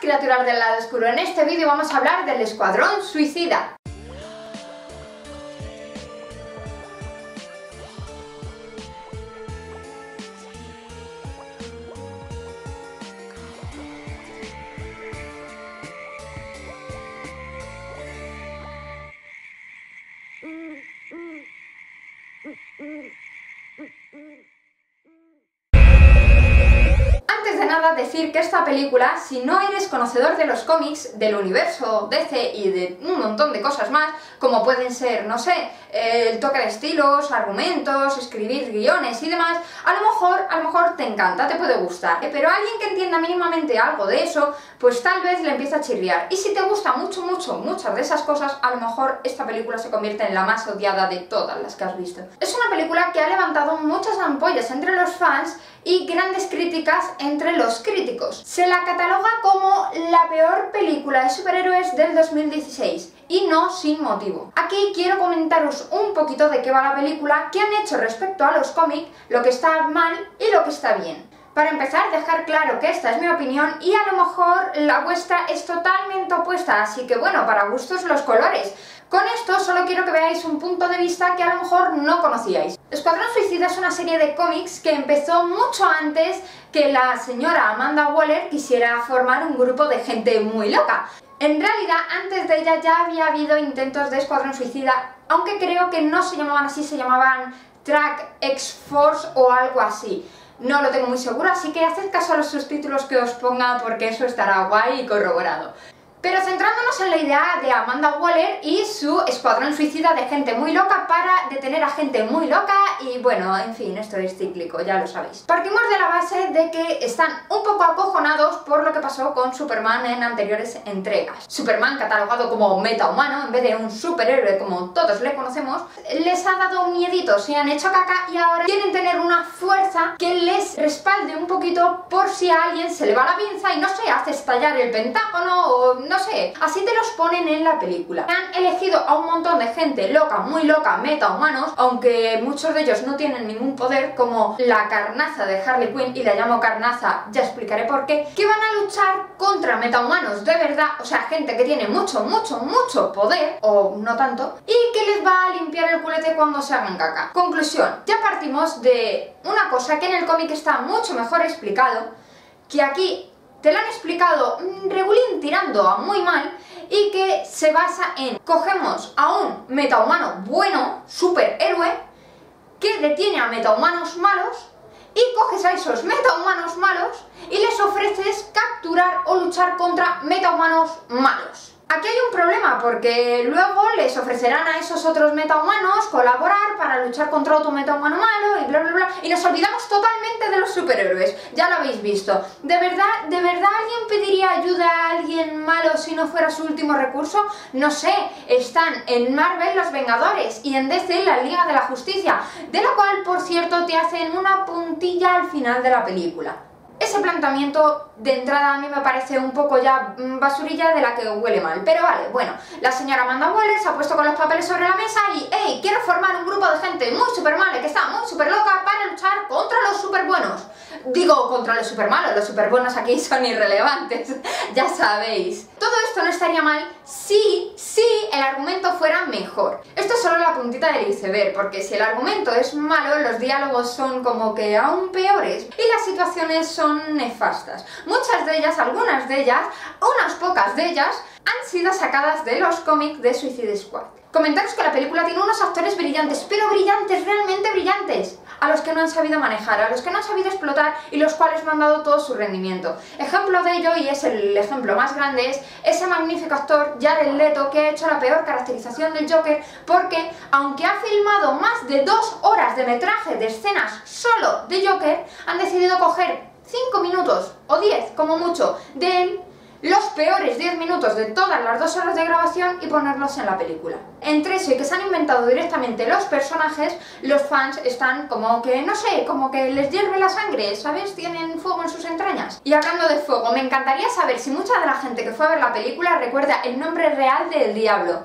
criaturas del lado oscuro. En este vídeo vamos a hablar del Escuadrón Suicida. Antes de nada decir que esta película, si no eres conocedor de los cómics, del universo DC y de un montón de cosas más, como pueden ser, no sé, el toque de estilos, argumentos, escribir guiones y demás, a lo mejor te encanta, te puede gustar, pero alguien que entienda mínimamente algo de eso, pues tal vez le empieza a chirriar. Y si te gusta muchas de esas cosas, a lo mejor esta película se convierte en la más odiada de todas las que has visto. Es una película que ha levantado muchas ampollas entre los fans y grandes críticas entre los críticos. Se la cataloga como la peor película de superhéroes del 2016 y no sin motivo. Aquí quiero comentaros un poquito de qué va la película, qué han hecho respecto a los cómics, lo que está mal y lo que está bien. Para empezar, dejar claro que esta es mi opinión y a lo mejor la vuestra es totalmente opuesta, así que bueno, para gustos los colores. Con esto solo quiero que veáis un punto de vista que a lo mejor no conocíais. Escuadrón Suicida es una serie de cómics que empezó mucho antes que la señora Amanda Waller quisiera formar un grupo de gente muy loca. En realidad, antes de ella ya había habido intentos de Escuadrón Suicida, aunque creo que no se llamaban así, se llamaban Track X-Force o algo así. No lo tengo muy seguro, así que haced caso a los subtítulos que os ponga porque eso estará guay y corroborado. Pero centrándonos en la idea de Amanda Waller y su escuadrón suicida de gente muy loca para detener a gente muy loca y bueno, en fin, esto es cíclico, ya lo sabéis. Partimos de la base de que están un poco acojonados por lo que pasó con Superman en anteriores entregas. Superman, catalogado como metahumano, en vez de un superhéroe como todos le conocemos, les ha dado miedito, se han hecho caca y ahora quieren tener una fuerza que les respalde un poquito por si a alguien se le va la pinza y no sé, hace estallar el Pentágono o no sé, así te los ponen en la película. Han elegido a un montón de gente loca, muy loca, metahumanos, aunque muchos de ellos no tienen ningún poder, como la carnaza de Harley Quinn, y la llamo carnaza, ya explicaré por qué, que van a luchar contra metahumanos de verdad, o sea, gente que tiene mucho poder, o no tanto, y que les va a limpiar el culete cuando se hagan caca. Conclusión, ya partimos de una cosa que en el cómic está mucho mejor explicado, que aquí te lo han explicado regulín tirando a muy mal y que se basa en cogemos a un metahumano bueno, superhéroe, que detiene a metahumanos malos y coges a esos metahumanos malos y les ofreces capturar o luchar contra metahumanos malos. Aquí hay un problema porque luego les ofrecerán a esos otros metahumanos colaborar para luchar contra otro metahumano malo y bla bla bla y nos olvidamos totalmente de los superhéroes, ya lo habéis visto. ¿De verdad alguien pediría ayuda a alguien malo si no fuera su último recurso? No sé, están en Marvel los Vengadores y en DC la Liga de la Justicia, de la cual por cierto te hacen una puntilla al final de la película. Ese planteamiento de entrada a mí me parece un poco ya basurilla de la que huele mal, pero vale, bueno, la señora Amanda Waller se ha puesto con los papeles sobre la mesa y ¡hey! Quiero formar un grupo de gente muy super mala que está muy super loca para luchar contra los super buenos. Digo, contra los super malos, los super buenos aquí son irrelevantes, ya sabéis. Todo esto no estaría mal si el argumento fuera mejor. Esto es solo la puntita del iceberg, porque si el argumento es malo, los diálogos son como que aún peores y las situaciones son nefastas. Muchas de ellas, algunas de ellas, unas pocas de ellas, han sido sacadas de los cómics de Suicide Squad. Comentaros que la película tiene unos actores brillantes, pero brillantes, realmente brillantes, a los que no han sabido manejar, a los que no han sabido explotar y los cuales no han dado todo su rendimiento. Ejemplo de ello, y es el ejemplo más grande, es ese magnífico actor Jared Leto, que ha hecho la peor caracterización del Joker porque, aunque ha filmado más de 2 horas de metraje de escenas solo de Joker, han decidido coger 5 minutos o 10 como mucho de él, los peores 10 minutos de todas las 2 horas de grabación y ponerlos en la película. Entre eso y que se han inventado directamente los personajes, los fans están como que, no sé, como que les hierve la sangre, ¿sabes? Tienen fuego en sus entrañas. Y hablando de fuego, me encantaría saber si mucha de la gente que fue a ver la película recuerda el nombre real del diablo.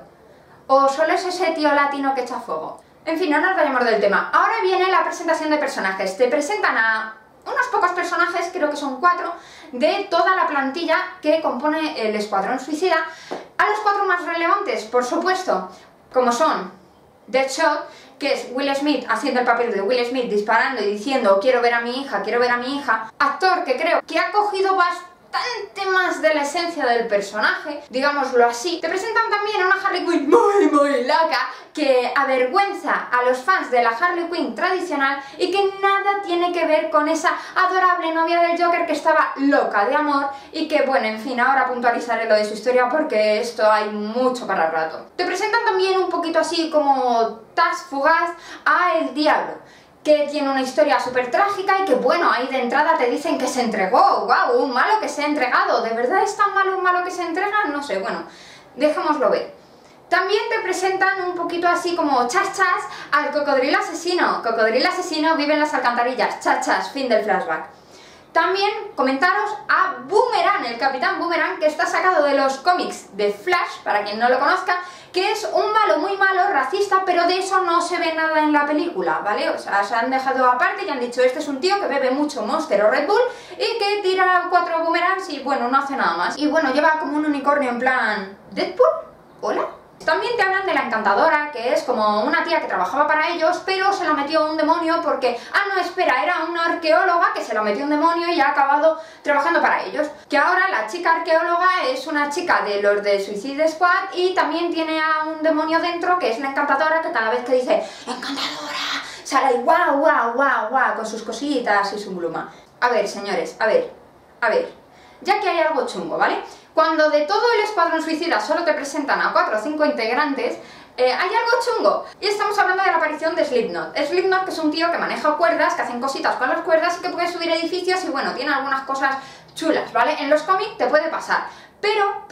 O solo es ese tío latino que echa fuego. En fin, no nos vayamos del tema. Ahora viene la presentación de personajes. Te presentan a unos pocos personajes, creo que son 4, de toda la plantilla que compone el Escuadrón Suicida. A los 4 más relevantes, por supuesto, como son Deadshot, que es Will Smith haciendo el papel de Will Smith, disparando y diciendo quiero ver a mi hija, quiero ver a mi hija. Actor que creo que ha cogido bastante más de la esencia del personaje, digámoslo así. Te presentan también a una Harley Quinn muy loca, que avergüenza a los fans de la Harley Quinn tradicional y que nada tiene que ver con esa adorable novia del Joker que estaba loca de amor y que, bueno, en fin, ahora puntualizaré lo de su historia porque esto hay mucho para el rato. Te presentan también un poquito así como Taz fugaz a El Diablo, que tiene una historia súper trágica y que, bueno, ahí de entrada te dicen que se entregó. ¡Wow! Un malo que se ha entregado. ¿De verdad es tan malo un malo que se entrega? No sé, bueno, dejémoslo ver. También te presentan un poquito así como chas al Cocodrilo Asesino. Cocodrilo Asesino vive en las alcantarillas. Chas, fin del flashback. También comentaros a Boomerang, el Capitán Boomerang, que está sacado de los cómics de Flash, para quien no lo conozca, que es un malo muy malo, racista, pero de eso no se ve nada en la película, ¿vale? O sea, se han dejado aparte y han dicho, este es un tío que bebe mucho Monster o Red Bull y que tira 4 boomerangs y, bueno, no hace nada más. Y, bueno, lleva como un unicornio en plan... ¿Deadpool? ¿Hola? También te hablan de la Encantadora, que es como una tía que trabajaba para ellos, pero se la metió un demonio porque... Ah, no, espera, era una arqueóloga que se la metió un demonio y ha acabado trabajando para ellos. Que ahora la chica arqueóloga es una chica de los de Suicide Squad y también tiene a un demonio dentro, que es la Encantadora, que cada vez que dice ¡Encantadora!, sale ahí guau, con sus cositas y su pluma. A ver, señores, a ver, ya que hay algo chungo, ¿vale? Cuando de todo el Escuadrón Suicida solo te presentan a 4 o 5 integrantes, hay algo chungo. Y estamos hablando de la aparición de Slipknot. Slipknot, que es un tío que maneja cuerdas, que hacen cositas con las cuerdas y que puede subir edificios y, bueno, tiene algunas cosas chulas, ¿vale? En los cómics te puede pasar. Pero,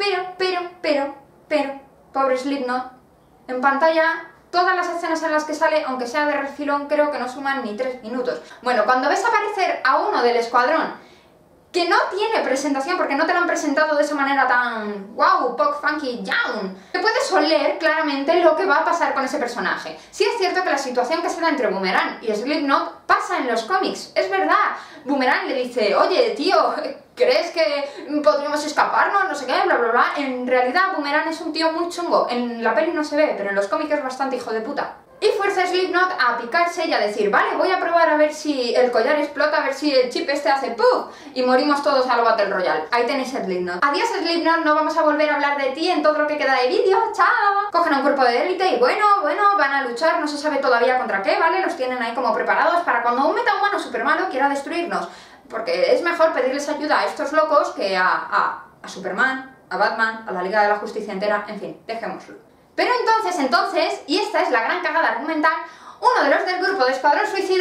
pobre Slipknot, en pantalla... Todas las escenas en las que sale, aunque sea de refilón, creo que no suman ni 3 minutos. Bueno, cuando ves aparecer a uno del escuadrón que no tiene presentación, porque no te lo han presentado de esa manera tan wow, pop, funky, down, te puedes oler claramente lo que va a pasar con ese personaje. Sí es cierto que la situación que se da entre Boomerang y Slipknot pasa en los cómics, es verdad. Boomerang le dice, oye, tío, ¿crees que podríamos escaparnos? No sé qué, bla, bla, bla. En realidad, Boomerang es un tío muy chungo. En la peli no se ve, pero en los cómics es bastante hijo de puta. Y fuerza a Slipknot a picarse y a decir, vale, voy a probar a ver si el collar explota, a ver si el chip este hace ¡puf! Y morimos todos al Battle Royale. Ahí tenéis a Slipknot. Adiós, Slipknot, no vamos a volver a hablar de ti en todo lo que queda de vídeo. ¡Chao! Cogen a un cuerpo de élite y bueno, van a luchar, no se sabe todavía contra qué, ¿vale? Los tienen ahí como preparados para cuando un metahumano super malo quiera destruirnos. Porque es mejor pedirles ayuda a estos locos que a Superman, a Batman, a la Liga de la Justicia entera, en fin, dejémoslo. Pero entonces, y esta es la gran cagada argumental, uno de los del grupo de Escuadrón Suicida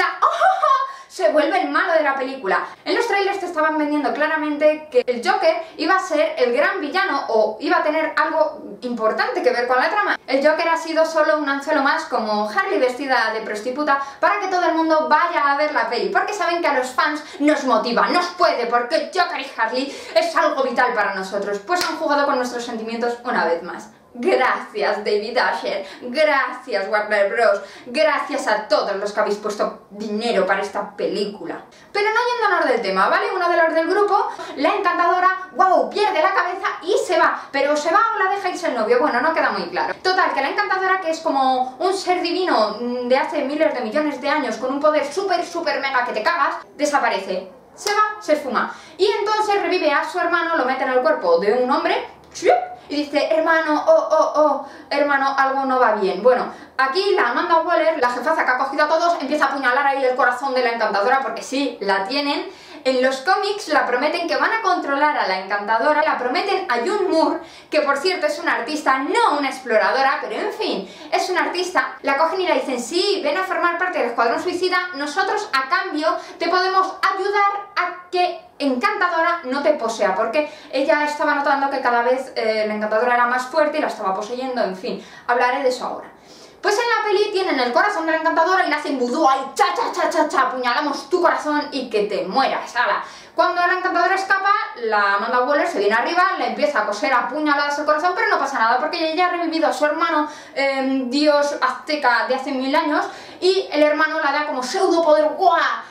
se vuelve el malo de la película. En los trailers te estaban vendiendo claramente que el Joker iba a ser el gran villano o iba a tener algo importante que ver con la trama. El Joker ha sido solo un anzuelo más, como Harley vestida de prostituta, para que todo el mundo vaya a ver la peli, porque saben que a los fans nos motiva, nos puede, porque Joker y Harley es algo vital para nosotros. Pues han jugado con nuestros sentimientos una vez más. Gracias David Asher, gracias Warner Bros, gracias a todos los que habéis puesto dinero para esta película. Pero no yéndonos del tema, ¿vale? Uno de los del grupo, la Encantadora, wow, pierde la cabeza y se va. Pero se va o la deja irse el novio, bueno, no queda muy claro. Total, que la Encantadora, que es como un ser divino de hace miles de millones de años con un poder súper mega que te cagas, desaparece. Se va, se esfuma. Y entonces revive a su hermano, lo mete en el cuerpo de un hombre, y dice, hermano, hermano, algo no va bien. Bueno, aquí la Amanda Waller, la jefaza que ha cogido a todos, empieza a apuñalar ahí el corazón de la Encantadora, porque sí, la tienen. En los cómics la prometen que van a controlar a la Encantadora, la prometen a June Moore, que por cierto es una artista, no una exploradora, pero en fin, es una artista. La cogen y la dicen, sí, ven a formar parte del Escuadrón Suicida, nosotros a cambio te podemos ayudar a que Encantadora no te posea, porque ella estaba notando que cada vez la Encantadora era más fuerte y la estaba poseyendo, en fin, hablaré de eso ahora. Pues en la peli tienen el corazón de la Encantadora y le hacen vudú ahí, cha, apuñalamos tu corazón y que te mueras, ala. Cuando la Encantadora escapa, la Amanda Waller se viene arriba, le empieza a coser a puñaladas el corazón, pero no pasa nada porque ella ha revivido a su hermano, dios azteca de hace 1000 años, y el hermano la da como pseudo poder, ¡guau!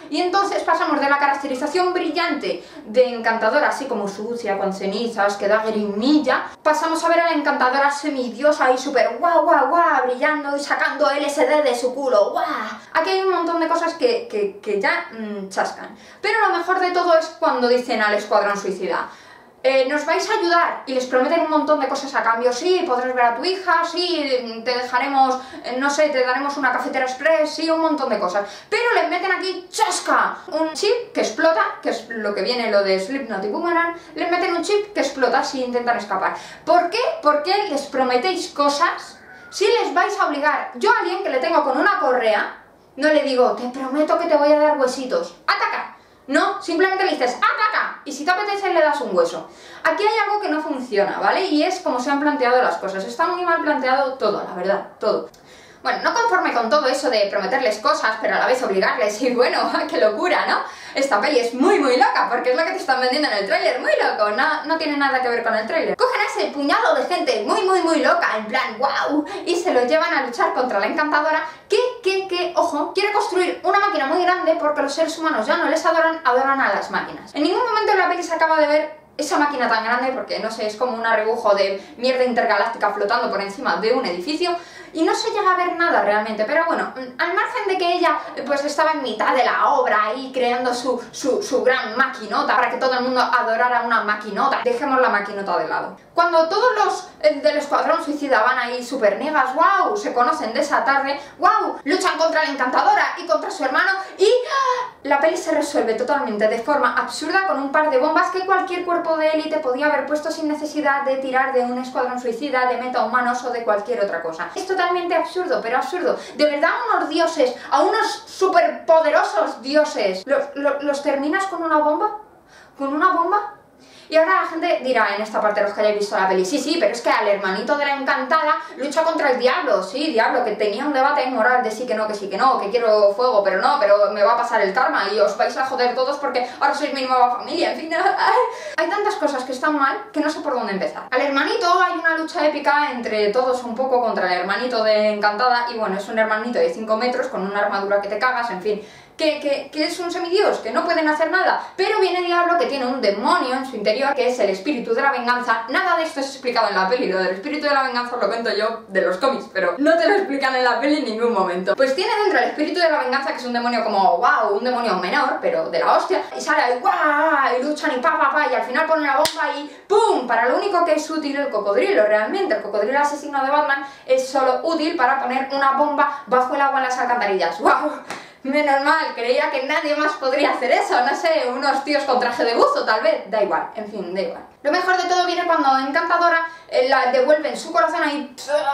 Y entonces pasamos de la caracterización brillante de Encantadora, así como sucia, con cenizas, que da grimilla, pasamos a ver a la Encantadora semidiosa y súper guau, guau, guau, brillando y sacando LSD de su culo, guau. Aquí hay un montón de cosas que ya chascan. Pero lo mejor de todo es cuando dicen al Escuadrón Suicida: nos vais a ayudar, y les prometen un montón de cosas a cambio. Sí, podrás ver a tu hija, sí, te dejaremos, no sé, te daremos una cafetera express, sí, un montón de cosas. Pero les meten aquí, ¡chasca!, un chip que explota, que es lo que viene lo de Slipknot y Boomerang. Les meten un chip que explota si intentan escapar. ¿Por qué? ¿Por qué les prometéis cosas si les vais a obligar? Yo a alguien que le tengo con una correa, no le digo, te prometo que te voy a dar huesitos, ¡ataca! No, simplemente le dices ¡ataca! Y si te apetece le das un hueso. Aquí hay algo que no funciona, ¿vale? Y es como se han planteado las cosas. Está muy mal planteado todo, la verdad, todo. Bueno, no conforme con todo eso de prometerles cosas, pero a la vez obligarles, y bueno, qué locura, ¿no? Esta peli es muy loca, porque es lo que te están vendiendo en el tráiler, muy loco, no tiene nada que ver con el tráiler. Cogen a ese puñado de gente muy loca, en plan wow, y se lo llevan a luchar contra la Encantadora, que, ojo, quiere construir una máquina muy grande porque los seres humanos ya no les adoran, adoran a las máquinas. En ningún momento en la peli se acaba de ver esa máquina tan grande, porque no sé, es como un arrebujo de mierda intergaláctica flotando por encima de un edificio, y no se llega a ver nada realmente. Pero bueno, al margen de que ella pues estaba en mitad de la obra ahí creando su gran maquinota para que todo el mundo adorara una maquinota, dejemos la maquinota de lado. Cuando todos los del Escuadrón Suicida van ahí super negas, wow, se conocen de esa tarde, wow, luchan contra la Encantadora y contra su hermano, y la peli se resuelve totalmente de forma absurda con un par de bombas que cualquier cuerpo de élite podía haber puesto sin necesidad de tirar de un Escuadrón Suicida, de metahumanos o de cualquier otra cosa. Es totalmente absurdo, pero absurdo. De verdad, a unos dioses, a unos superpoderosos dioses, ¿los terminas con una bomba? ¿Con una bomba? Y ahora la gente dirá en esta parte, los que hayáis visto la peli, sí, pero es que al hermanito de la Encantada lucha contra el diablo, sí, diablo, que tenía un debate moral de sí, que no, que quiero fuego, pero no, pero me va a pasar el karma y os vais a joder todos porque ahora sois mi nueva familia, en fin. Hay tantas cosas que están mal que no sé por dónde empezar. Al hermanito hay una lucha épica entre todos un poco contra el hermanito de Encantada, y bueno, es un hermanito de 5 metros con una armadura que te cagas, en fin. Que es un semidios, que no pueden hacer nada, pero viene Diablo, que tiene un demonio en su interior, que es el espíritu de la venganza. Nada de esto es explicado en la peli, lo del espíritu de la venganza lo cuento yo de los cómics, pero no te lo explican en la peli en ningún momento. Pues tiene dentro el espíritu de la venganza, que es un demonio como, wow, un demonio menor, pero de la hostia, y sale ahí, wow, y luchan y y al final pone la bomba y ¡pum! Para lo único que es útil el cocodrilo, realmente, el cocodrilo asesino de Batman es solo útil para poner una bomba bajo el agua en las alcantarillas, wow. Menos mal, creía que nadie más podría hacer eso, no sé, unos tíos con traje de buzo tal vez, da igual, en fin, da igual. Lo mejor de todo viene cuando Encantadora la devuelve en su corazón ahí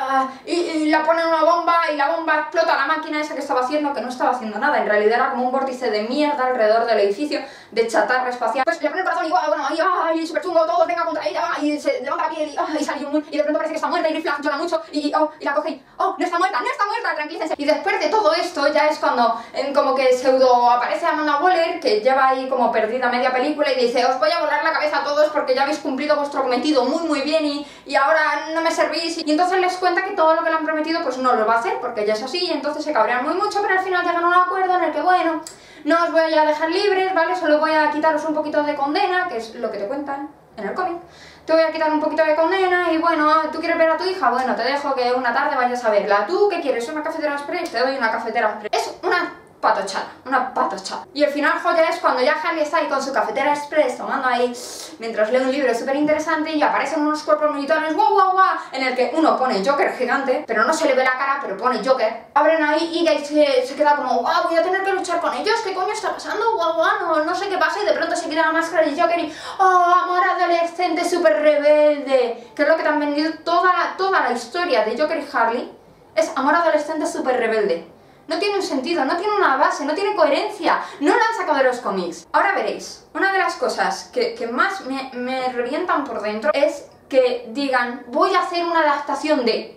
y la pone en una bomba y la bomba explota la máquina esa que estaba haciendo, que no estaba haciendo nada, en realidad era como un vórtice de mierda alrededor del edificio, de chatarra espacial. Pues le pone el corazón y bueno, ahí súper chungo, todo venga contra ella, y se levanta la piel y sale un y de pronto parece que está muerta y Rick llora mucho y la coge y no está muerta, tranquilícense. Y después de todo esto ya es cuando como que pseudo aparece Amanda Waller, que lleva ahí como perdida media película, y dice, os voy a volar la cabeza a todos porque ya habéis cumplido vuestro cometido muy bien y ahora no me servís. Y entonces les cuenta que todo lo que le han prometido pues no lo va a hacer porque ya es así, y entonces se cabrean muy mucho, pero al final llegan a un acuerdo en el que, bueno, no os voy a dejar libres, ¿vale? Solo voy a quitaros un poquito de condena, que es lo que te cuentan en el cómic. Te voy a quitar un poquito de condena y bueno, ¿tú quieres ver a tu hija? Bueno, te dejo que una tarde vayas a verla. ¿Tú qué quieres? ¿Una cafetera express? Te doy una cafetera express. Es una patochada. Y el final joya es cuando ya Harley está ahí con su cafetera express tomando ahí, mientras lee un libro súper interesante, y aparecen unos cuerpos monitores, guau, en el que uno pone Joker gigante, pero no se le ve la cara, pero pone Joker. Abren ahí y ahí se queda como, guau, voy a tener que luchar con ellos, ¿qué coño está pasando? Guau, no sé qué pasa, y de pronto se quita la máscara de Joker y, amor adolescente súper rebelde, que es lo que te han vendido toda la historia de Joker y Harley, es amor adolescente súper rebelde. No tiene un sentido, no tiene una base, no tiene coherencia, no lo han sacado de los cómics. Ahora veréis, una de las cosas que más me revientan por dentro es que digan, voy a hacer una adaptación de...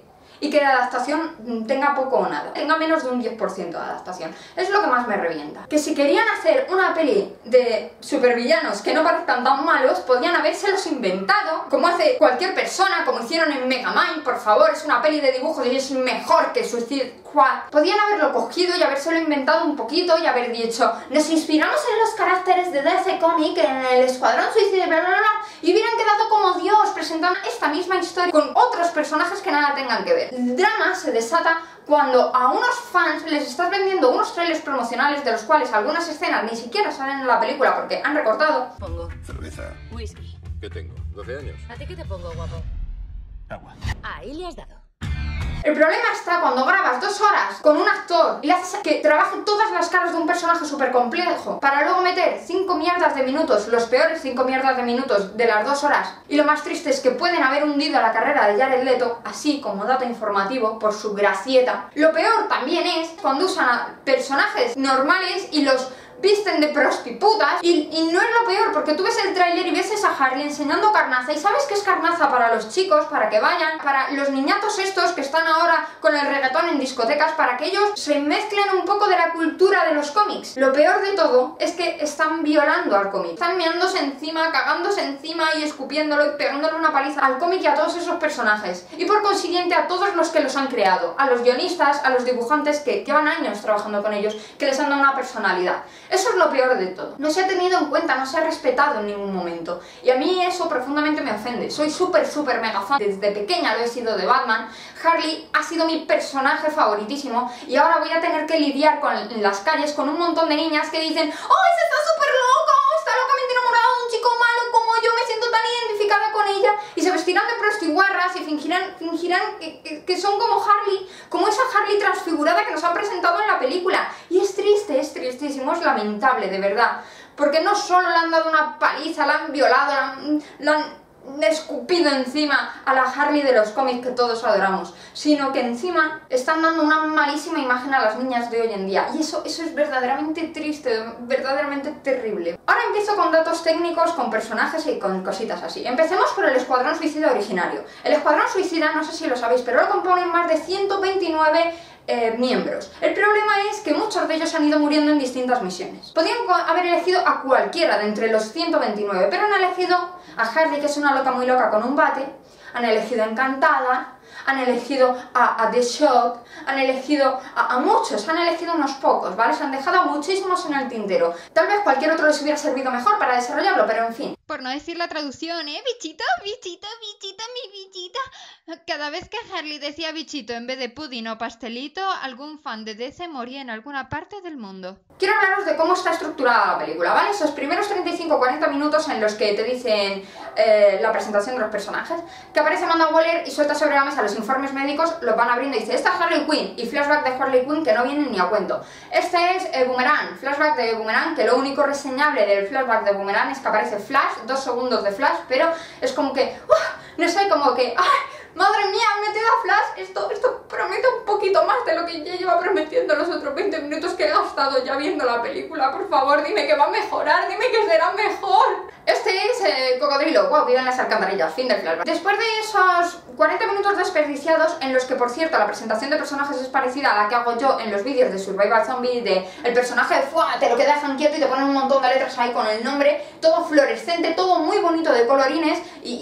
y que de adaptación tenga poco o nada, tenga menos de un 10% de adaptación. Es lo que más me revienta. Que si querían hacer una peli de supervillanos que no parezcan tan malos, podían habérselos inventado, como hace cualquier persona, como hicieron en Megamind, por favor, es una peli de dibujos y es mejor que Suicide Squad. Podían haberlo cogido y habérselo inventado un poquito y haber dicho, nos inspiramos en los caracteres de DC Comic, en el Escuadrón Suicida, bla bla bla, y hubieran quedado como Dios presentando esta misma historia con otros personajes que nada tengan que ver. El drama se desata cuando a unos fans les estás vendiendo unos trailers promocionales de los cuales algunas escenas ni siquiera salen en la película porque han recortado. Pongo Cerveza. whisky. ¿Qué tengo? ¿12 años? ¿A ti qué te pongo, guapo? Agua. Ahí le has dado. El problema está cuando grabas 2 horas con un actor y le haces que trabaje todas las caras de un personaje súper complejo para luego meter 5 mierdas de minutos, los peores 5 mierdas de minutos de las 2 horas. Y lo más triste es que pueden haber hundido la carrera de Jared Leto, así como dato informativo, por su gracieta. Lo peor también es cuando usan a personajes normales y los visten de prostitutas y no es lo peor porque tú ves el tráiler y ves a Harley enseñando carnaza y sabes que es carnaza para los chicos, para que vayan, para los niñatos estos que están ahora con el reggaetón en discotecas, para que ellos se mezclen un poco de la cultura de los cómics. Lo peor de todo es que están violando al cómic, están meándose encima, cagándose encima y escupiéndolo y pegándole una paliza al cómic y a todos esos personajes y por consiguiente a todos los que los han creado, a los guionistas, a los dibujantes que llevan años trabajando con ellos, que les han dado una personalidad. Eso es lo peor de todo. No se ha tenido en cuenta, no se ha respetado en ningún momento. Y a mí eso profundamente me ofende. Soy súper mega fan. Desde pequeña lo he sido de Batman. Harley ha sido mi personaje favoritísimo. Y ahora voy a tener que lidiar en las calles con un montón de niñas que dicen ¡oh, ese está súper loco! Está locamente enamorado de un chico malo como yo, me siento tan identificada con ella. Y se vestirán de prostiguarras y fingirán que son como Harley, como esa Harley transfigurada que nos han presentado en la película. Y es triste, es tristísimo, es lamentable, de verdad. Porque no solo le han dado una paliza, la han violado, la han escupido encima a la Harley de los cómics que todos adoramos, sino que encima están dando una malísima imagen a las niñas de hoy en día. Y eso es verdaderamente triste, verdaderamente terrible. Ahora empiezo con datos técnicos, con personajes y con cositas así. Empecemos por el Escuadrón Suicida originario. El Escuadrón Suicida, no sé si lo sabéis, pero lo componen más de 129 miembros. El problema es que muchos de ellos han ido muriendo en distintas misiones. Podían haber elegido a cualquiera de entre los 129, pero han elegido a Harley, que es una loca muy loca con un bate, han elegido a Encantada, han elegido a The Shot, han elegido a muchos, han elegido unos pocos, ¿vale? Se han dejado a muchísimos en el tintero. Tal vez cualquier otro les hubiera servido mejor para desarrollarlo, pero en fin. Por no decir la traducción, bichito, bichito, bichito, mi bichita. Cada vez que Harley decía bichito en vez de pudding o pastelito, algún fan de DC moría en alguna parte del mundo. Quiero hablaros de cómo está estructurada la película, ¿vale? Esos primeros 35-40 minutos en los que te dicen la presentación de los personajes, que aparece Amanda Waller y suelta sobre la mesa los informes médicos, los van abriendo y dice, esta es Harley Quinn, y flashback de Harley Quinn que no vienen ni a cuento. Este es Boomerang, flashback de Boomerang, que lo único reseñable del flashback de Boomerang es que aparece Flash, 2 segundos de Flash, pero es como que, no sé, como que, ¡ay! ¡Madre mía! ¡Han metido a Flash! Esto promete un poquito más de lo que ya lleva prometiendo los otros 20 minutos que he gastado ya viendo la película. Por favor, dime que va a mejorar, dime que será mejor. Este es Cocodrilo. Wow, vive en las alcantarillas. Fin del flashback. Después de esos 40 minutos desperdiciados, en los que, por cierto, la presentación de personajes es parecida a la que hago yo en los vídeos de Survival Zombie, de el personaje, te lo que dejan quieto y te ponen un montón de letras ahí con el nombre, todo fluorescente, todo muy bonito de colorines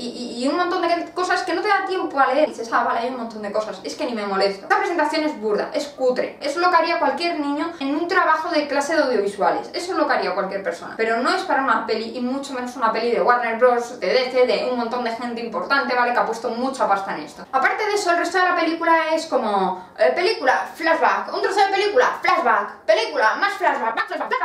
y un montón de cosas que no te da tiempo a leer. Y dices, vale, hay un montón de cosas, es que ni me molesto. Esta presentación es burda, es cutre, es lo que haría cualquier niño en un trabajo de clase de audiovisuales, eso es lo que haría cualquier persona, pero no es para una peli y mucho menos una peli de Warner Bros, de DC, de un montón de gente importante, ¿vale? Que ha puesto mucha pasta en esto. Aparte de eso, el resto de la película es como película, flashback, un trozo de película, flashback, película, más flashback,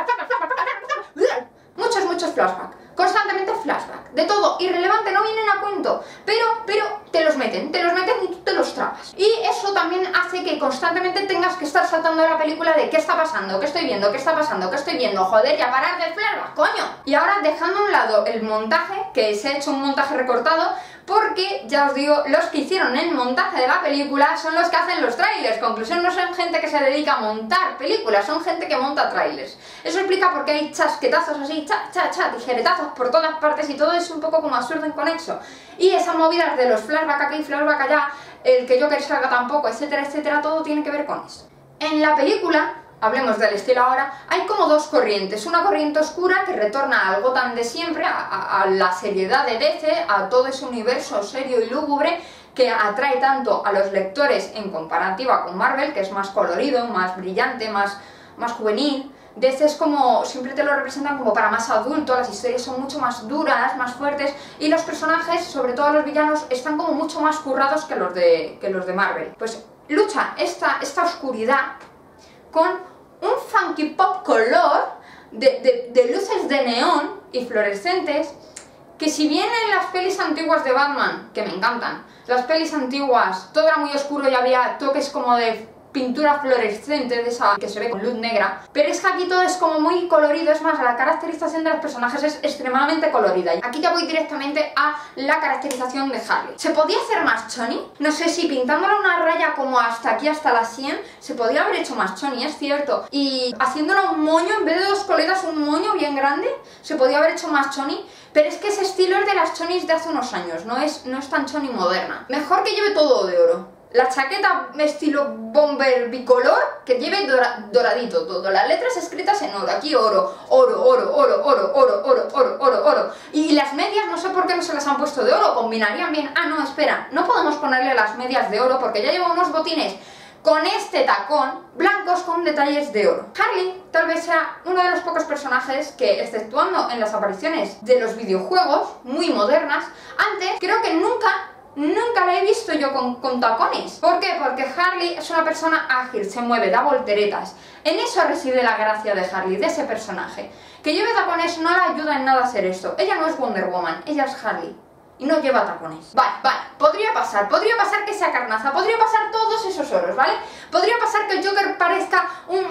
muchos flashbacks, constantemente flashback, de todo, irrelevante, no vienen a cuento, pero te los meten y tú te los tragas. Y eso también hace que constantemente tengas que estar saltando de la película de ¿qué está pasando? ¿Qué estoy viendo? ¿Qué está pasando? ¿Qué estoy viendo? Joder, ya parar de flashback, coño. Y ahora dejando a un lado el montaje, que se ha hecho un montaje recortado, porque ya os digo, los que hicieron el montaje de la película son los que hacen los trailers. Conclusión, no son gente que se dedica a montar películas, son gente que monta trailers. Eso explica por qué hay chasquetazos así, tijeretazos por todas partes y todo es un poco como absurdo inconexo. Y esas movidas de los flashback aquí, flashback allá, el que Joker salga tampoco, etcétera, etcétera, todo tiene que ver con eso. En la película, hablemos del estilo ahora, hay como dos corrientes. Una corriente oscura que retorna a algo tan de siempre, a la seriedad de DC, a todo ese universo serio y lúgubre que atrae tanto a los lectores en comparativa con Marvel, que es más colorido, más brillante, más juvenil. DC es como, siempre te lo representan como para más adulto, las historias son mucho más duras, más fuertes, y los personajes, sobre todo los villanos, están como mucho más currados que los de Marvel. Pues lucha esta oscuridad con un funky pop color de luces de neón y fluorescentes, que si bien en las pelis antiguas de Batman, que me encantan, las pelis antiguas todo era muy oscuro y había toques como de pintura fluorescente de esa que se ve con luz negra, pero es que aquí todo es como muy colorido, es más, la caracterización de los personajes es extremadamente colorida. Aquí ya voy directamente a la caracterización de Harley. ¿Se podía hacer más choni? No sé si pintándole una raya como hasta aquí, hasta la sien, se podía haber hecho más choni, es cierto, y haciéndole un moño, en vez de dos coletas, un moño bien grande, se podía haber hecho más choni. Pero es que ese estilo es de las chonis de hace unos años, no es tan choni moderna. Mejor que lleve todo de oro. La chaqueta estilo bomber bicolor, que lleve doradito todo, las letras escritas en oro, aquí oro, oro, oro, oro, oro, oro, oro, oro, oro, oro. Y las medias, no sé por qué no se las han puesto de oro, combinarían bien. Ah, no, espera, no podemos ponerle las medias de oro porque ya lleva unos botines con este tacón blancos con detalles de oro. Harley tal vez sea uno de los pocos personajes que, exceptuando en las apariciones de los videojuegos, muy modernas, antes creo que nunca la he visto yo con tacones. ¿Por qué? Porque Harley es una persona ágil, se mueve, da volteretas. En eso reside la gracia de Harley, de ese personaje. Que lleve tacones no le ayuda en nada a hacer esto. Ella no es Wonder Woman, ella es Harley. Y no lleva tacones. Vale, podría pasar que sea carnaza, podría pasar todos esos oros, ¿vale? Podría pasar que el Joker parezca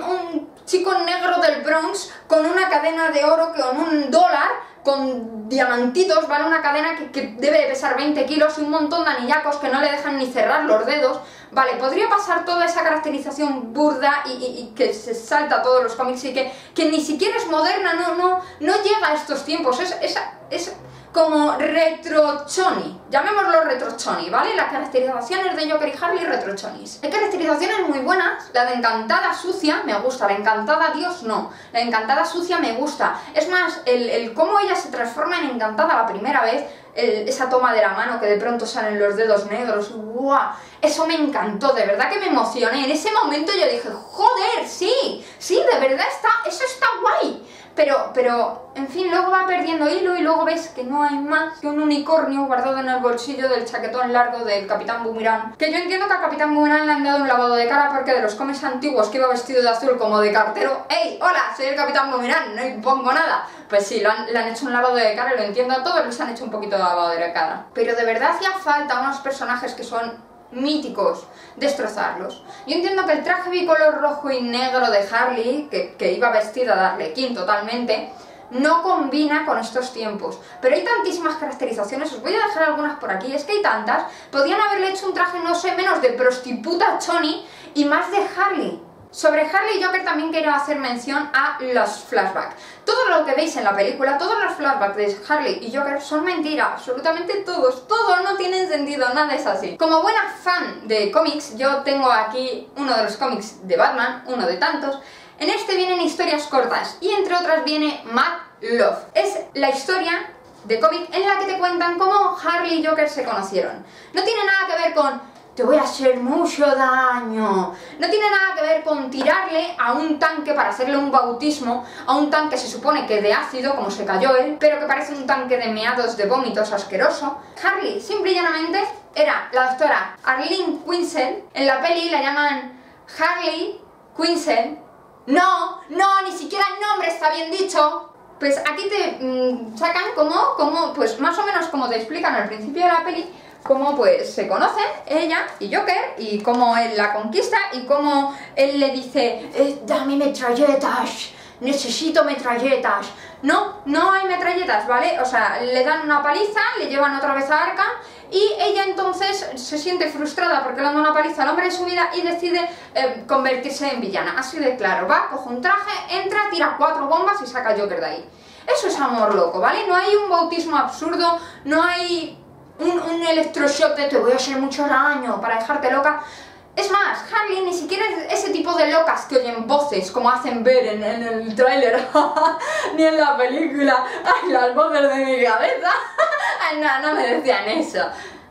un chico negro del Bronx con una cadena de oro, con un dólar, con diamantitos, ¿vale? Una cadena que debe de pesar 20 kilos y un montón de anillacos que no le dejan ni cerrar los dedos. Vale, podría pasar toda esa caracterización burda y que se salta a todos los cómics y que ni siquiera es moderna, no llega a estos tiempos, es como retro choni, llamémoslo retro choni, ¿vale? Las caracterizaciones de Joker y Harley retro chonis. Hay caracterizaciones muy buenas, la de Encantada Sucia me gusta, la Encantada Dios no, la Encantada Sucia me gusta. Es más, el cómo ella se transforma en Encantada la primera vez, esa toma de la mano que de pronto salen los dedos negros, ¡guau! Eso me encantó, de verdad que me emocioné. En ese momento yo dije, joder, sí, de verdad eso está guay. Pero, en fin, luego va perdiendo hilo y luego ves que no hay más que un unicornio guardado en el bolsillo del chaquetón largo del Capitán Boomerang. Que yo entiendo que al Capitán Boomerang le han dado un lavado de cara porque de los cómics antiguos que iba vestido de azul como de cartero, ¡hey, hola, soy el Capitán Boomerang, no impongo nada! Pues sí, le han hecho un lavado de cara y lo entiendo a todos, les han hecho un poquito de lavado de cara. Pero de verdad hacía falta unos personajes que son míticos, destrozarlos. Yo entiendo que el traje bicolor rojo y negro de Harley, que iba vestida de Arlequín totalmente, no combina con estos tiempos, pero hay tantísimas caracterizaciones, os voy a dejar algunas por aquí, es que hay tantas, podían haberle hecho un traje, no sé, menos de prostituta choni y más de Harley. Sobre Harley y Joker también quiero hacer mención a los flashbacks. Todo lo que veis en la película, todos los flashbacks de Harley y Joker son mentira, absolutamente todos no tienen sentido, nada es así. Como buena fan de cómics, yo tengo aquí uno de los cómics de Batman, uno de tantos. En este vienen historias cortas y entre otras viene Mad Love. Es la historia de cómic en la que te cuentan cómo Harley y Joker se conocieron. No tiene nada que ver con te voy a hacer mucho daño. No tiene nada que ver con tirarle a un tanque para hacerle un bautismo, a un tanque se supone que de ácido, como se cayó él, pero que parece un tanque de meados de vómitos asqueroso. Harley, simple y llanamente, era la doctora Arlene Quinzel. En la peli la llaman Harley Quinzel. No, ni siquiera el nombre está bien dicho. Pues aquí te sacan como, pues más o menos como te explican al principio de la peli, cómo pues se conocen, ella y Joker, y cómo él la conquista, y cómo él le dice, dame metralletas, necesito metralletas. No, no hay metralletas, ¿vale? O sea, le dan una paliza, le llevan otra vez a Arkham, y ella entonces se siente frustrada porque le dan una paliza al hombre de su vida y decide convertirse en villana. Así de claro, va, coge un traje, entra, tira 4 bombas y saca al Joker de ahí. Eso es amor loco, ¿vale? No hay un bautismo absurdo, no hay un electroshock de te voy a hacer mucho daño para dejarte loca. Es más, Harley ni siquiera es ese tipo de locas que oyen voces como hacen ver en el tráiler, ni en la película. ¡Ay, las voces de mi cabeza! Ay, no me decían eso.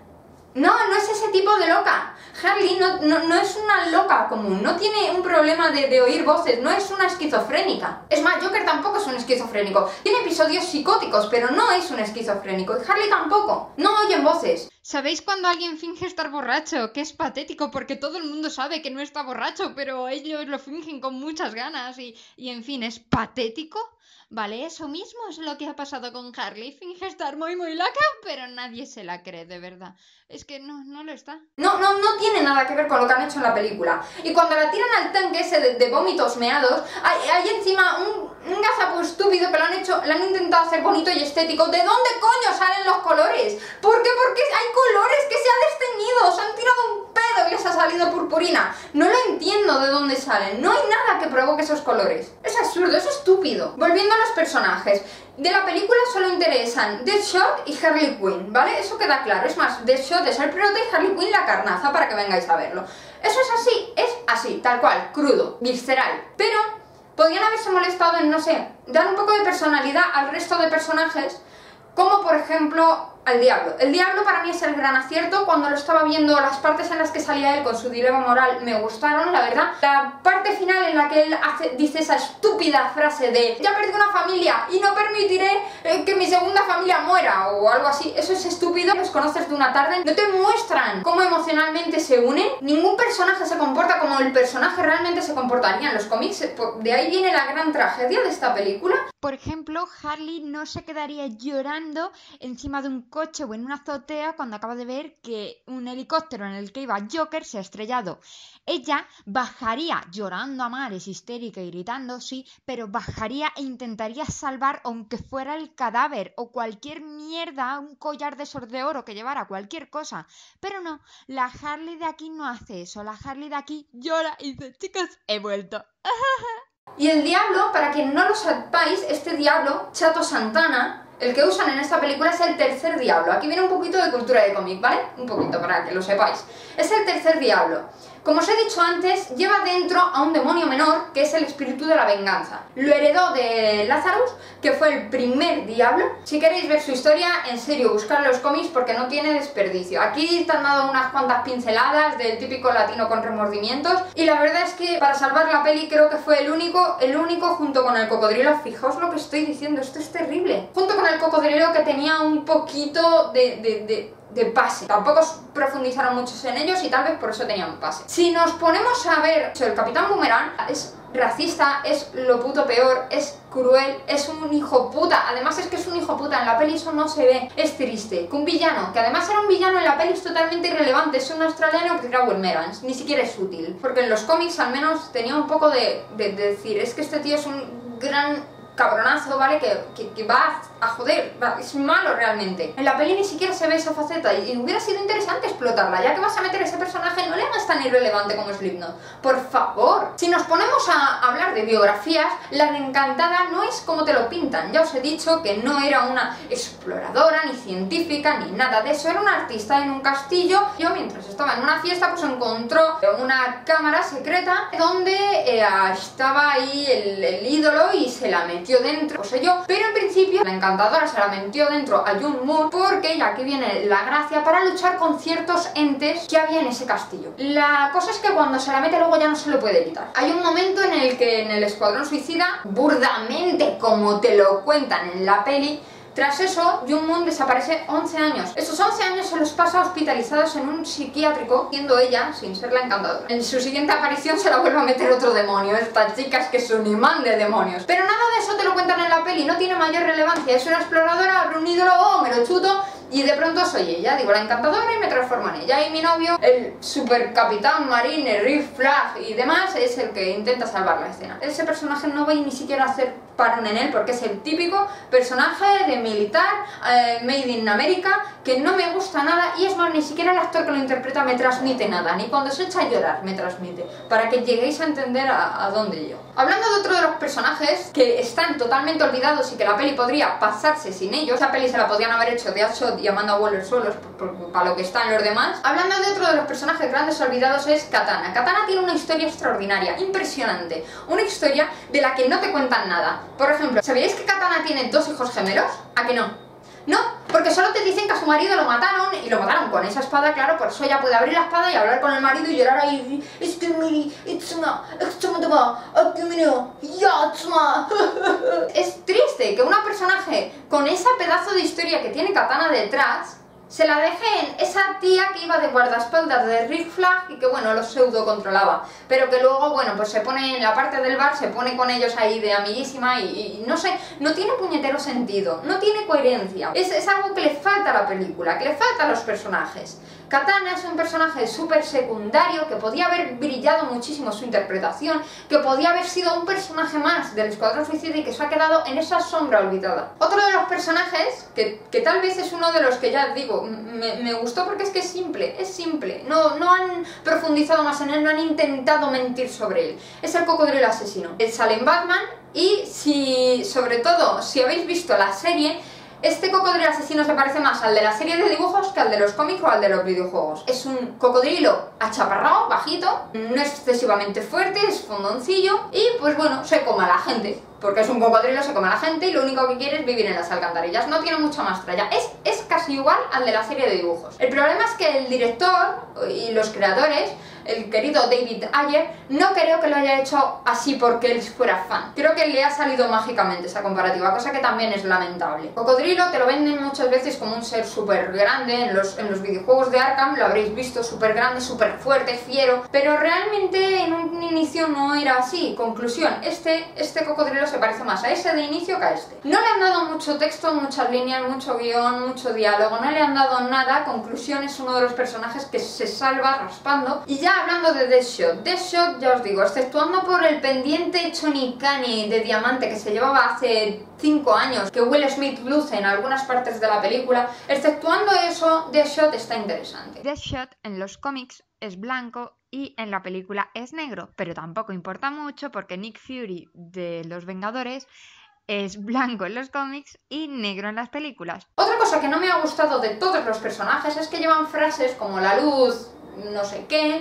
No es ese tipo de loca. Harley no es una loca común, no tiene un problema de oír voces, no es una esquizofrénica. Es más, Joker tampoco es un esquizofrénico. Tiene episodios psicóticos, pero no es un esquizofrénico. Y Harley tampoco. No oyen voces. ¿Sabéis cuando alguien finge estar borracho? Que es patético porque todo el mundo sabe que no está borracho, pero ellos lo fingen con muchas ganas y en fin, es patético. Vale, eso mismo es lo que ha pasado con Harley. Finge estar muy loca, pero nadie se la cree, de verdad. Es que no lo está. No tiene nada que ver con lo que han hecho en la película. Y cuando la tiran al tanque ese de vómitos meados, hay encima un gazapo estúpido que lo han intentado hacer bonito y estético. ¿De dónde coño salen los colores? ¿Por qué? Porque hay colores que se han desteñido, se han tirado un pedo y les ha salido purpurina. No lo entiendo de dónde salen. No hay nada que provoque esos colores. Es absurdo, es estúpido. Volviendo a los personajes. De la película solo interesan Deadshot y Harley Quinn, ¿vale? Eso queda claro. Es más, Deadshot es el pelote y Harley Quinn la carnaza para que vengáis a verlo. Eso es así, tal cual, crudo, visceral. Pero podrían haberse molestado en, no sé, dar un poco de personalidad al resto de personajes, como por ejemplo al Diablo. El Diablo para mí es el gran acierto. Cuando lo estaba viendo, las partes en las que salía él con su dilema moral me gustaron, la verdad. La parte final en la que él dice esa estúpida frase de ya perdí una familia y no permitiré que mi segunda familia muera o algo así. Eso es estúpido. Los conoces de una tarde, no te muestran cómo emocionalmente se unen. Ningún personaje se comporta como el personaje realmente se comportaría en los cómics. De ahí viene la gran tragedia de esta película. Por ejemplo, Harley no se quedaría llorando encima de un coche o en una azotea cuando acaba de ver que un helicóptero en el que iba Joker se ha estrellado. Ella bajaría llorando a mares, histérica y gritando, sí, pero bajaría e intentaría salvar aunque fuera el cadáver o cualquier mierda, un collar de esos de oro que llevara, cualquier cosa. Pero no, la Harley de aquí no hace eso. La Harley de aquí llora y dice, chicos, he vuelto. Y el Diablo, para quien no lo sepáis, este Diablo, Chato Santana, el que usan en esta película es el tercer Diablo. Aquí viene un poquito de cultura de cómic, ¿vale? Un poquito, para que lo sepáis. Es el tercer Diablo. Como os he dicho antes, lleva dentro a un demonio menor, que es el espíritu de la venganza. Lo heredó de Lazarus, que fue el primer Diablo. Si queréis ver su historia, en serio, buscad los cómics porque no tiene desperdicio. Aquí te han dado unas cuantas pinceladas del típico latino con remordimientos. Y la verdad es que para salvar la peli creo que fue el único junto con el cocodrilo. Fijaos lo que estoy diciendo, esto es terrible. Junto con el cocodrilo que tenía un poquito de pase. Tampoco profundizaron muchos en ellos y tal vez por eso tenían pase. Si nos ponemos a ver, el Capitán Boomerang es racista, es lo puto peor, es cruel, es un hijo puta. Además es que es un hijo puta, en la peli eso no se ve. Es triste que un villano, que además era un villano en la peli, es totalmente irrelevante, es un australiano que era Will Merans, ni siquiera es útil. Porque en los cómics al menos tenía un poco de decir, es que este tío es un gran cabronazo, ¿vale? Que va a joder, es malo realmente. En la peli ni siquiera se ve esa faceta y hubiera sido interesante explotarla. Ya que vas a meter ese personaje, no le hagas tan irrelevante como Slipknot. Por favor. Si nos ponemos a hablar de biografías, la de Encantada no es como te lo pintan. Ya os he dicho que no era una exploradora, ni científica, ni nada de eso. Era una artista en un castillo. Yo, mientras estaba en una fiesta, pues encontró una cámara secreta donde estaba ahí el ídolo y se la metió dentro, pues yo. Pero en principio la Encantadora se la metió dentro a Jung Moon porque, y aquí viene la gracia, para luchar con ciertos entes que había en ese castillo. La cosa es que cuando se la mete luego ya no se lo puede quitar. Hay un momento en el que en el Escuadrón Suicida, burdamente como te lo cuentan en la peli, tras eso, Jung Moon desaparece 11 años. Esos 11 años se los pasa hospitalizados en un psiquiátrico, siendo ella, sin ser la Encantadora. En su siguiente aparición se la vuelve a meter otro demonio. Esta chica es que es un imán de demonios. Pero nada de eso te lo cuentan en la peli, no tiene mayor relevancia. Es una exploradora, abre un ídolo, oh, me lo chuto, y de pronto soy ella, digo la encantadora y me transformo en ella, y mi novio, el super capitán marine, Rick Flag y demás, es el que intenta salvar la escena. Ese personaje no voy ni siquiera a hacer parón en él porque es el típico personaje de militar, made in America, que no me gusta nada, y es más, ni siquiera el actor que lo interpreta me transmite nada, ni cuando se echa a llorar me transmite, para que lleguéis a entender a dónde yo. Hablando de otro de los personajes que están totalmente olvidados y que la peli podría pasarse sin ellos, esa peli se la podían haber hecho Deadshot y Amanda Waller solos para lo que están los demás. Hablando de otro de los personajes grandes olvidados es Katana. Katana tiene una historia extraordinaria, impresionante, una historia de la que no te cuentan nada. Por ejemplo, ¿sabíais que Katana tiene 2 hijos gemelos? ¿A que no? No, porque solo te dicen que a su marido lo mataron, y lo mataron con esa espada, claro, por eso ella puede abrir la espada y hablar con el marido y llorar ahí. Es triste que una personaje con ese pedazo de historia que tiene Katana detrás se la dejen esa tía que iba de guardaespaldas de Rick Flag y que, bueno, los pseudo controlaba, pero que luego, bueno, pues se pone en la parte del bar, se pone con ellos ahí de amiguísima y no sé, no tiene puñetero sentido, no tiene coherencia, es algo que le falta a la película, que le falta a los personajes. Katana es un personaje súper secundario que podía haber brillado muchísimo su interpretación, que podía haber sido un personaje más del Escuadrón Suicida y que se ha quedado en esa sombra olvidada. Otro de los personajes, que tal vez es uno de los que ya digo, me gustó porque es que es simple, no han profundizado más en él, no han intentado mentir sobre él, es el cocodrilo asesino. Él sale en Batman y sobre todo, si habéis visto la serie, este cocodrilo asesino se parece más al de la serie de dibujos que al de los cómics o al de los videojuegos. Es un cocodrilo achaparrado, bajito, no es excesivamente fuerte, es fondoncillo y pues bueno, se come a la gente. Porque es un cocodrilo, se come a la gente y lo único que quiere es vivir en las alcantarillas. No tiene mucha más tralla. Es casi igual al de la serie de dibujos. El problema es que el director y los creadores, el querido David Ayer, no creo que lo haya hecho así porque él fuera fan. Creo que le ha salido mágicamente esa comparativa, cosa que también es lamentable. Cocodrilo te lo venden muchas veces como un ser súper grande. En los videojuegos de Arkham lo habréis visto, súper grande, súper fuerte, fiero. Pero realmente en un inicio no era así. Conclusión, este cocodrilo se parece más a ese de inicio que a este. No le han dado mucho texto, muchas líneas, mucho guión, mucho diálogo, no le han dado nada. Conclusión, es uno de los personajes que se salva raspando. Y ya hablando de Deadshot, ya os digo, exceptuando por el pendiente Chonicani de diamante que se llevaba hace 5 años, que Will Smith luce en algunas partes de la película, exceptuando eso, Deadshot está interesante. Deadshot en los cómics es blanco y en la película es negro, pero tampoco importa mucho porque Nick Fury de Los Vengadores es blanco en los cómics y negro en las películas. Otra cosa que no me ha gustado de todos los personajes es que llevan frases como la luz, no sé qué,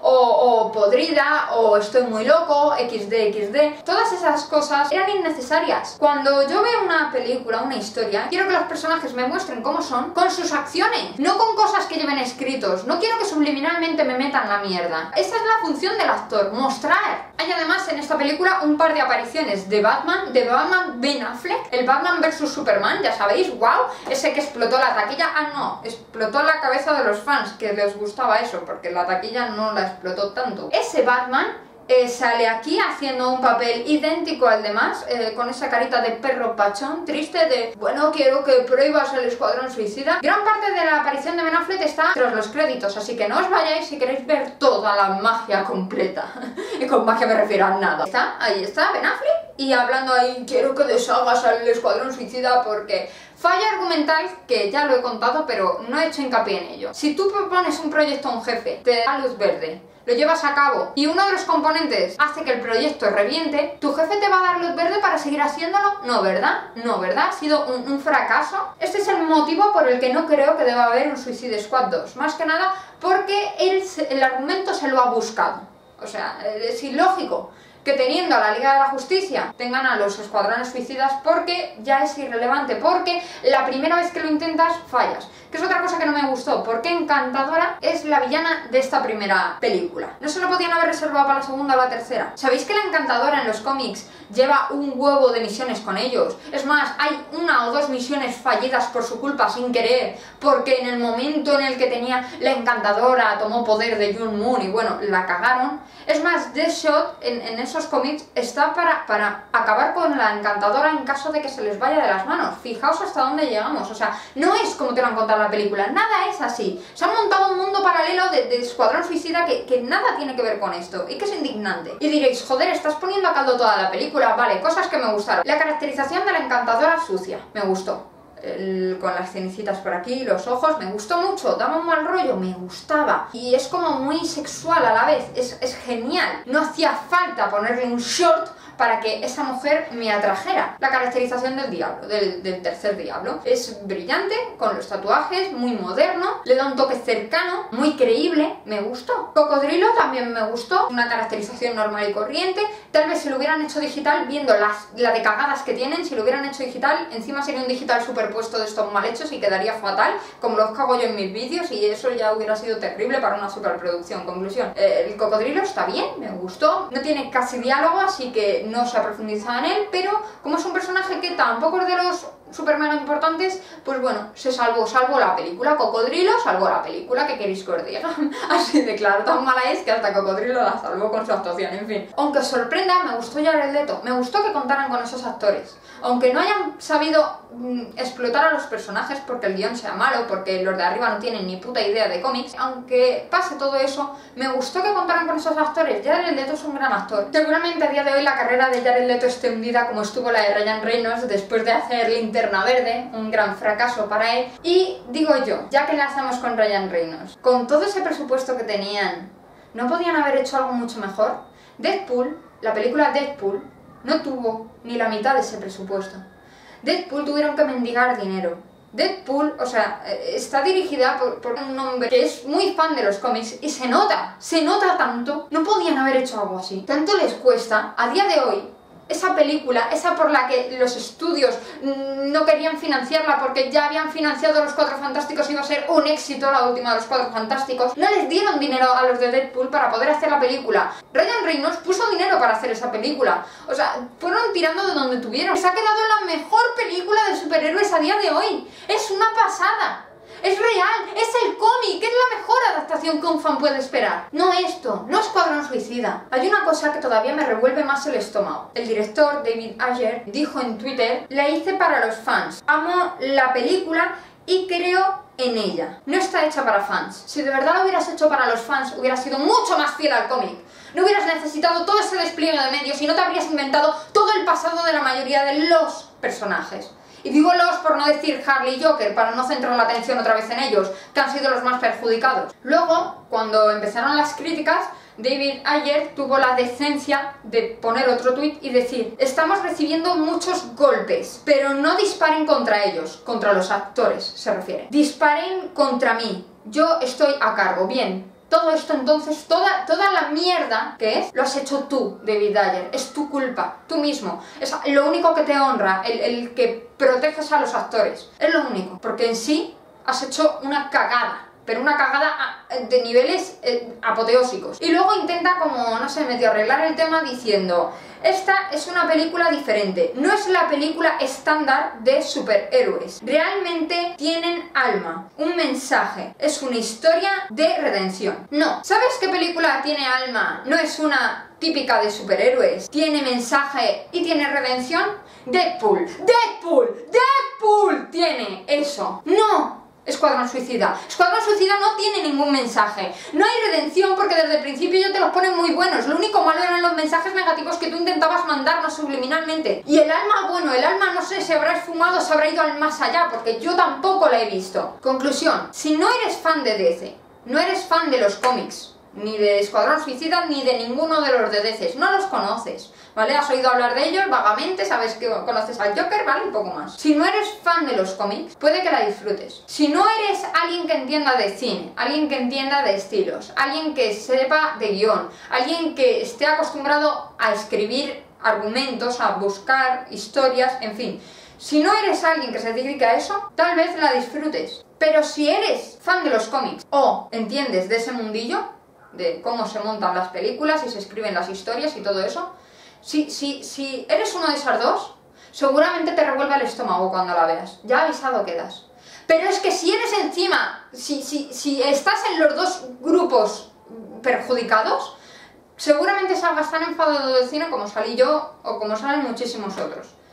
o podrida, o estoy muy loco, XD. Todas esas cosas eran innecesarias. Cuando yo veo una película, una historia, quiero que los personajes me muestren cómo son con sus acciones, no con cosas que lleven escritos. No quiero que subliminalmente me metan la mierda. Esa es la función del actor, mostrar. Hay además en esta película un par de apariciones de Batman Ben Affleck, el Batman vs Superman, ya sabéis, wow, ese que explotó la taquilla. Ah, no, explotó la cabeza de los fans, que les gustaba eso, porque la taquilla no la explotó tanto. Ese Batman sale aquí haciendo un papel idéntico al demás, con esa carita de perro pachón, triste de, bueno, quiero que pruebas el Escuadrón Suicida. Gran parte de la aparición de Ben Affleck está tras los créditos, así que no os vayáis si queréis ver toda la magia completa. Y con magia me refiero a nada. Ahí está Ben Affleck, y hablando ahí, quiero que deshagas al Escuadrón Suicida porque... Falla argumental que ya lo he contado, pero no he hecho hincapié en ello. Si tú propones un proyecto a un jefe, te da luz verde, lo llevas a cabo y uno de los componentes hace que el proyecto reviente, ¿tu jefe te va a dar luz verde para seguir haciéndolo? No, ¿verdad? No, ¿verdad? Ha sido un fracaso. Este es el motivo por el que no creo que deba haber un Suicide Squad 2. Más que nada porque el argumento se lo ha buscado. O sea, es ilógico que teniendo a la Liga de la Justicia tengan a los Escuadrones Suicidas, porque ya es irrelevante, porque la primera vez que lo intentas fallas. Que es otra cosa que no me gustó, porque Encantadora es la villana de esta primera película. ¿No se lo podían haber reservado para la segunda o la tercera? ¿Sabéis que la Encantadora en los cómics lleva un huevo de misiones con ellos? Es más, hay 1 o 2 misiones fallidas por su culpa sin querer, porque en el momento en el que tenía la Encantadora tomó poder de June Moon y bueno, la cagaron. Es más, Deadshot en esos cómics está para acabar con la Encantadora en caso de que se les vaya de las manos. Fijaos hasta dónde llegamos, o sea, no es como te lo han contado contar la película, nada es así. Se han montado un mundo paralelo de Escuadrón Suicida que nada tiene que ver con esto, y que es indignante. Y diréis, joder, estás poniendo a caldo toda la película. Vale, cosas que me gustaron. La caracterización de la encantadora sucia, me gustó. Con las cenicitas por aquí, los ojos, me gustó mucho, daba un mal rollo, me gustaba. Y es como muy sexual a la vez, es genial. No hacía falta ponerle un short para que esa mujer me atrajera. La caracterización del diablo, del tercer diablo, es brillante, con los tatuajes, muy moderno, le da un toque cercano, muy creíble, me gustó. Cocodrilo también me gustó, una caracterización normal y corriente. Tal vez si lo hubieran hecho digital, viendo la de cagadas que tienen, si lo hubieran hecho digital, encima sería un digital superpuesto de estos mal hechos y quedaría fatal, como los cago yo en mis vídeos, y eso ya hubiera sido terrible para una superproducción. Conclusión, el cocodrilo está bien, me gustó, no tiene casi diálogo, así que no se ha profundizado en él, pero como es un personaje que tampoco es de los super mega importantes, pues bueno, se salvó la película. Cocodrilo salvó la película, ¿qué queréis que os diga? Así de claro, tan mala es que hasta Cocodrilo la salvó con su actuación, en fin. Aunque os sorprenda, me gustó Jared Leto, me gustó que contaran con esos actores. Aunque no hayan sabido explotar a los personajes porque el guión sea malo, porque los de arriba no tienen ni puta idea de cómics, aunque pase todo eso, me gustó que contaran con esos actores. Jared Leto es un gran actor. Seguramente a día de hoy la carrera de Jared Leto esté hundida como estuvo la de Ryan Reynolds después de hacer Linterna Verde, un gran fracaso para él. Y digo yo, ya que enlazamos con Ryan Reynolds, con todo ese presupuesto que tenían, ¿no podían haber hecho algo mucho mejor? Deadpool, la película Deadpool, no tuvo ni la mitad de ese presupuesto. Deadpool tuvieron que mendigar dinero. Deadpool, o sea, está dirigida por un hombre que es muy fan de los cómics y se nota tanto. No podían haber hecho algo así. Tanto les cuesta, a día de hoy, esa película, esa por la que los estudios no querían financiarla porque ya habían financiado Los Cuatro Fantásticos y iba a ser un éxito la última de Los Cuatro Fantásticos, no les dieron dinero a los de Deadpool para poder hacer la película. Ryan Reynolds puso dinero para hacer esa película. O sea, fueron tirando de donde tuvieron. Se ha quedado la mejor película de superhéroes a día de hoy. Es una pasada. Es real, es el cómic, es la mejor adaptación que un fan puede esperar. No esto, no Escuadrón Suicida. Hay una cosa que todavía me revuelve más el estómago. El director, David Ayer, dijo en Twitter: la hice para los fans. Amo la película y creo en ella. No está hecha para fans. Si de verdad lo hubieras hecho para los fans, hubieras sido mucho más fiel al cómic. No hubieras necesitado todo ese despliegue de medios y no te habrías inventado todo el pasado de la mayoría de los personajes. Y digo los por no decir Harley y Joker, para no centrar la atención otra vez en ellos, que han sido los más perjudicados. Luego, cuando empezaron las críticas, David Ayer tuvo la decencia de poner otro tuit y decir: estamos recibiendo muchos golpes, pero no disparen contra ellos, contra los actores se refiere. Disparen contra mí, yo estoy a cargo. Bien. Todo esto entonces, toda la mierda que es, lo has hecho tú, David Ayer. Es tu culpa, tú mismo. Es lo único que te honra, el que proteges a los actores. Es lo único, porque en sí has hecho una cagada. Pero una cagada de niveles apoteósicos. Y luego intenta, como, no sé, medio arreglar el tema diciendo: esta es una película diferente, no es la película estándar de superhéroes. Realmente tienen alma, un mensaje, es una historia de redención. No, ¿sabes qué película tiene alma? No es una típica de superhéroes, tiene mensaje y tiene redención. Deadpool tiene eso. No. Escuadrón Suicida. Escuadrón Suicida no tiene ningún mensaje. No hay redención porque desde el principio ya te los ponen muy buenos. Lo único malo eran los mensajes negativos que tú intentabas mandarnos subliminalmente. Y el alma, bueno, el alma no sé, se habrá esfumado, se habrá ido al más allá, porque yo tampoco la he visto. Conclusión, si no eres fan de DC, no eres fan de los cómics, ni de Escuadrón Suicida, ni de ninguno de los de DC, no los conoces, ¿vale? Has oído hablar de ellos vagamente, sabes que conoces al Joker, ¿vale? Un poco más. Si no eres fan de los cómics, puede que la disfrutes. Si no eres alguien que entienda de cine, alguien que entienda de estilos, alguien que sepa de guión, alguien que esté acostumbrado a escribir argumentos, a buscar historias, en fin. Si no eres alguien que se dedique a eso, tal vez la disfrutes. Pero si eres fan de los cómics o entiendes de ese mundillo, de cómo se montan las películas y se escriben las historias y todo eso, si eres uno de esas dos, seguramente te revuelve el estómago cuando la veas. Ya avisado quedas. Pero es que si eres encima, si estás en los dos grupos perjudicados, seguramente salgas tan enfadado del cine como salí yo o como salen muchísimos otros.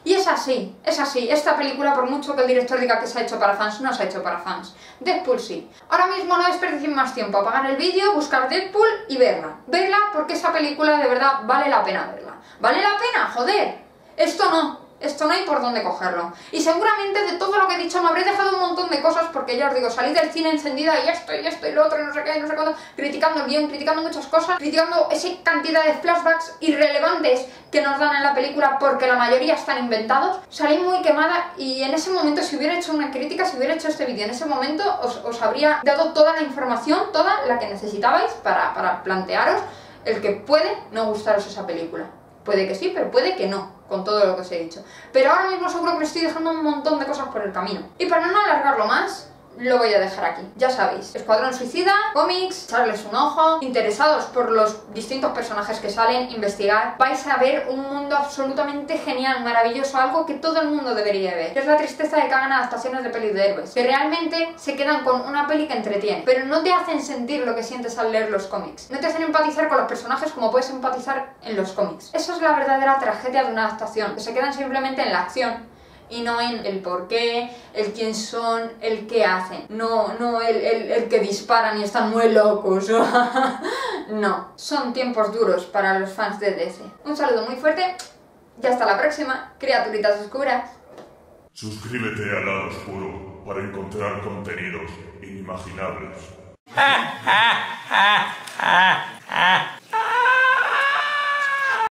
Y es así, esta película, por mucho que el director diga que se ha hecho para fans, no se ha hecho para fans. Deadpool sí. Ahora mismo no desperdicien más tiempo, apagar el vídeo, buscar Deadpool y verla. Verla porque esa película de verdad vale la pena verla. ¿Vale la pena? ¡Joder! Esto no hay por dónde cogerlo. Y seguramente de todo lo que he dicho me habré dejado un montón de cosas porque ya os digo, salí del cine encendida y esto y lo otro y no sé qué y no sé cuándo, criticando el guión, criticando muchas cosas, criticando esa cantidad de flashbacks irrelevantes que nos dan en la película porque la mayoría están inventados. Salí muy quemada y en ese momento, si hubiera hecho una crítica, si hubiera hecho este vídeo en ese momento, os habría dado toda la información, toda la que necesitabais para plantearos el que puede no gustaros esa película. Puede que sí, pero puede que no, con todo lo que os he dicho. Pero ahora mismo seguro que me estoy dejando un montón de cosas por el camino. Y para no alargarlo más, lo voy a dejar aquí. Ya sabéis, Escuadrón Suicida, cómics, echarles un ojo, interesados por los distintos personajes que salen, investigar. Vais a ver un mundo absolutamente genial, maravilloso, algo que todo el mundo debería ver. Que es la tristeza de que hagan adaptaciones de pelis de héroes, que realmente se quedan con una peli que entretiene, pero no te hacen sentir lo que sientes al leer los cómics. No te hacen empatizar con los personajes como puedes empatizar en los cómics. Eso es la verdadera tragedia de una adaptación, que se quedan simplemente en la acción y no en el por qué, el quién son, el qué hacen. No el que disparan y están muy locos. No, son tiempos duros para los fans de DC. Un saludo muy fuerte y hasta la próxima, criaturitas oscuras. Suscríbete a Lado Oscuro para encontrar contenidos inimaginables.